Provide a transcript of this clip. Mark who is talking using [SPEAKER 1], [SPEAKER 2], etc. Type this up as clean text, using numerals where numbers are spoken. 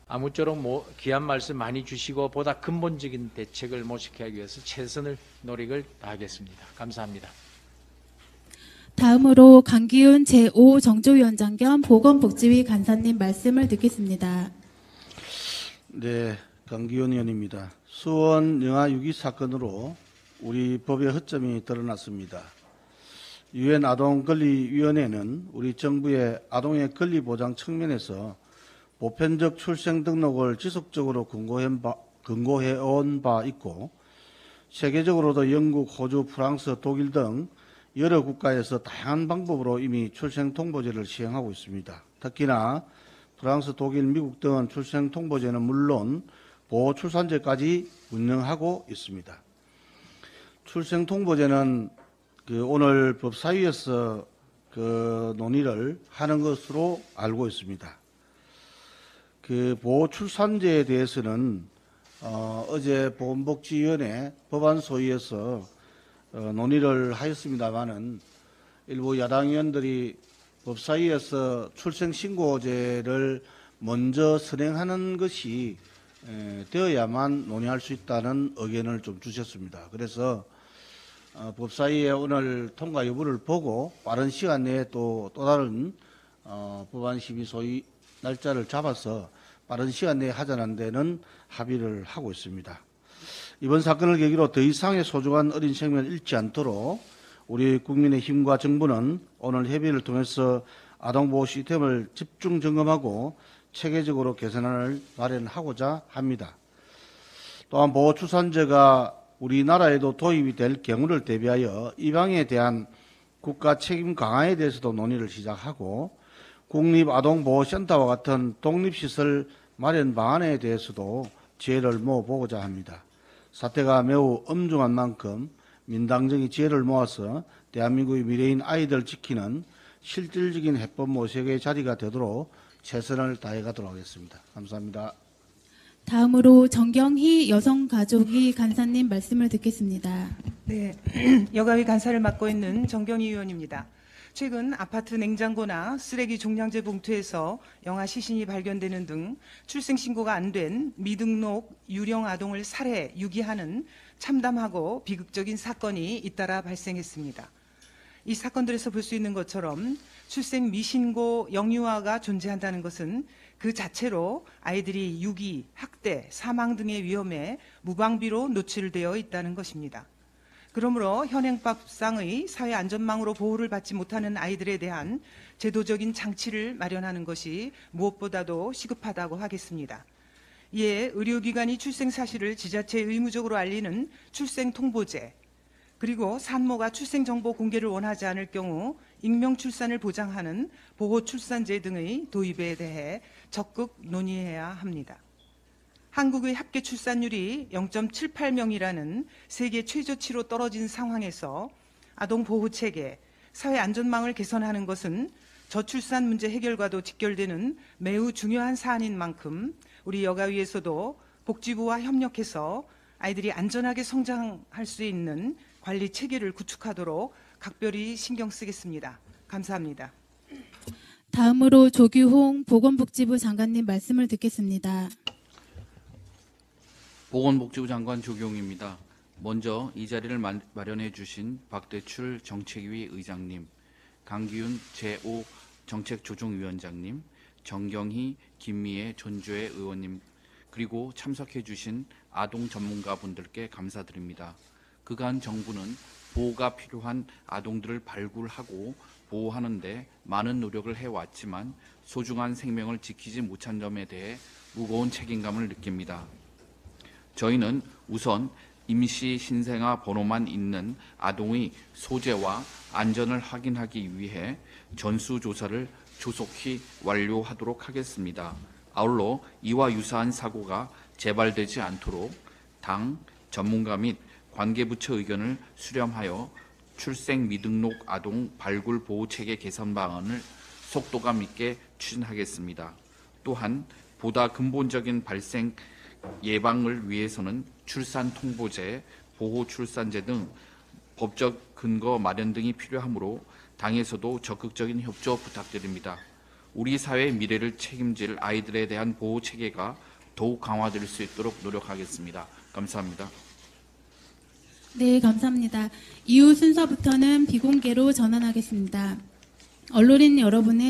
[SPEAKER 1] 아무쪼록 귀한 말씀 많이 주시고 보다 근본적인 대책을 모색하기 위해서 최선을 노력을 다하겠습니다. 감사합니다.
[SPEAKER 2] 다음으로 강기훈 제5정조위원장 겸 보건복지위 간사님 말씀을 듣겠습니다.
[SPEAKER 3] 네, 강기훈 의원입니다. 수원 영아 유기 사건으로 우리 법의 허점이 드러났습니다. 유엔 아동권리위원회는 우리 정부의 아동의 권리 보장 측면에서 보편적 출생 등록을 지속적으로 권고해온 바 있고, 세계적으로도 영국, 호주, 프랑스, 독일 등 여러 국가에서 다양한 방법으로 이미 출생 통보제를 시행하고 있습니다. 특히나 프랑스, 독일, 미국 등은 출생 통보제는 물론 보호 출산제까지 운영하고 있습니다. 출생 통보제는 오늘 법사위에서 논의를 하는 것으로 알고 있습니다. 보호 출산제에 대해서는 어제 보건복지위원회 법안 소위에서 논의를 하였습니다마는 일부 야당 의원들이 법사위에서 출생신고제를 먼저 선행하는 것이 되어야만 논의할 수 있다는 의견을 좀 주셨습니다. 그래서 법사위에 오늘 통과 여부를 보고 빠른 시간 내에 또 다른 법안 심의 소위 날짜를 잡아서 빠른 시간 내에 하자는 데는 합의를 하고 있습니다. 이번 사건을 계기로 더 이상의 소중한 어린 생명을 잃지 않도록 우리 국민의힘과 정부는 오늘 협의를 통해서 아동보호 시스템을 집중 점검하고 체계적으로 개선안을 마련하고자 합니다. 또한 보호출산제가 우리나라에도 도입이 될 경우를 대비하여 입양에 대한 국가 책임 강화에 대해서도 논의를 시작하고, 국립아동보호센터와 같은 독립시설 마련 방안에 대해서도 지혜를 모아보고자 합니다. 사태가 매우 엄중한 만큼 민당정이 지혜를 모아서 대한민국의 미래인 아이들 지키는 실질적인 해법 모색의 자리가 되도록 최선을 다해가도록 하겠습니다. 감사합니다.
[SPEAKER 2] 다음으로 정경희 여성가족위 간사님 말씀을 듣겠습니다.
[SPEAKER 4] 네, 여가위 간사를 맡고 있는 정경희 의원입니다. 최근 아파트 냉장고나 쓰레기 종량제 봉투에서 영아 시신이 발견되는 등 출생신고가 안 된 미등록 유령 아동을 살해, 유기하는 참담하고 비극적인 사건이 잇따라 발생했습니다. 이 사건들에서 볼 수 있는 것처럼 출생 미신고 영유아가 존재한다는 것은 그 자체로 아이들이 유기, 학대, 사망 등의 위험에 무방비로 노출되어 있다는 것입니다. 그러므로 현행법상의 사회안전망으로 보호를 받지 못하는 아이들에 대한 제도적인 장치를 마련하는 것이 무엇보다도 시급하다고 하겠습니다. 이에 의료기관이 출생 사실을 지자체에 의무적으로 알리는 출생통보제, 그리고 산모가 출생정보 공개를 원하지 않을 경우 익명출산을 보장하는 보호출산제 등의 도입에 대해 적극 논의해야 합니다. 한국의 합계 출산율이 0.78명이라는 세계 최저치로 떨어진 상황에서 아동보호체계, 사회안전망을 개선하는 것은 저출산 문제 해결과도 직결되는 매우 중요한 사안인 만큼 우리 여가위에서도 복지부와 협력해서 아이들이 안전하게 성장할 수 있는 관리 체계를 구축하도록 각별히 신경 쓰겠습니다. 감사합니다.
[SPEAKER 2] 다음으로 조규홍 보건복지부 장관님 말씀을 듣겠습니다.
[SPEAKER 5] 보건복지부 장관 조경입니다. 먼저 이 자리를 마련해 주신 박대출 정책위 의장님, 강기훈 제5 정책조정위원장님, 정경희, 김미애, 전주혜 의원님, 그리고 참석해 주신 아동 전문가분들께 감사드립니다. 그간 정부는 보호가 필요한 아동들을 발굴하고 보호하는 데 많은 노력을 해왔지만 소중한 생명을 지키지 못한 점에 대해 무거운 책임감을 느낍니다. 저희는 우선 임시 신생아 번호만 있는 아동의 소재와 안전을 확인하기 위해 전수조사를 조속히 완료하도록 하겠습니다. 아울러 이와 유사한 사고가 재발되지 않도록 당, 전문가 및 관계부처 의견을 수렴하여 출생 미등록 아동 발굴 보호체계 개선 방안을 속도감 있게 추진하겠습니다. 또한 보다 근본적인 발생 예방을 위해서는 출산 통보제, 보호 출산제 등 법적 근거 마련 등이 필요하므로 당에서도 적극적인 협조 부탁드립니다. 우리 사회의 미래를 책임질 아이들에 대한 보호 체계가 더욱 강화될 수 있도록 노력하겠습니다. 감사합니다.
[SPEAKER 2] 네, 감사합니다. 이후 순서부터는 비공개로 전환하겠습니다. 언론인 여러분의